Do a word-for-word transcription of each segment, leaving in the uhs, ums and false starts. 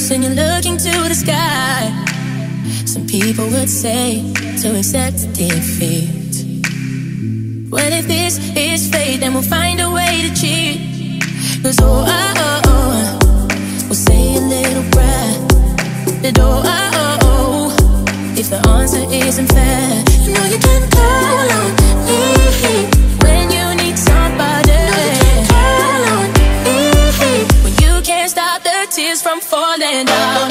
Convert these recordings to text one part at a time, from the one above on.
and you're looking to the sky. Some people would say to accept defeat. Well, if this is fate, then we'll find a way to cheat. Cause oh, oh, oh, oh, we'll say a little prayer. But oh, oh, oh, oh, if the answer isn't fair, you know you can call on me when you need somebody. You can call on me when you can't stop the tears from falling down.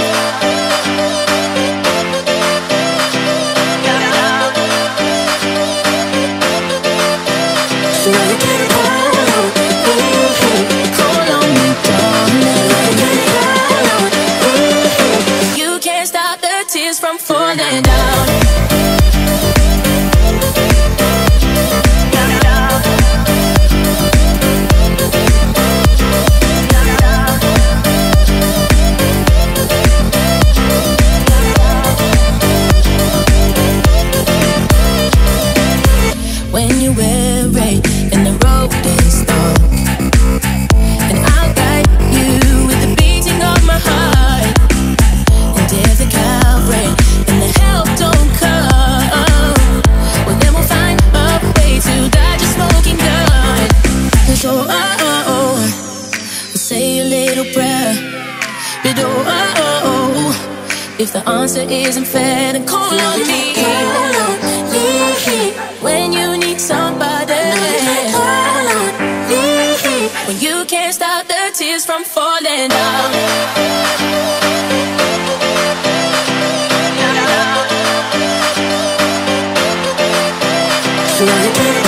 You know you can call on me, call on me, darling. You can call on me. You can't stop the tears from falling down. When you're weary and the road is dark, and I'll guide you with the beating of my heart. And if the cowbreak and the help don't come, well then we'll find a way to dodge a smoking gun. Cause oh, oh, oh, oh, we'll say a little prayer. But oh, oh, oh, oh, if the answer isn't fair, then call on me. Call on me when you need somebody. Call on me when you can't stop the tears from falling down. You know you can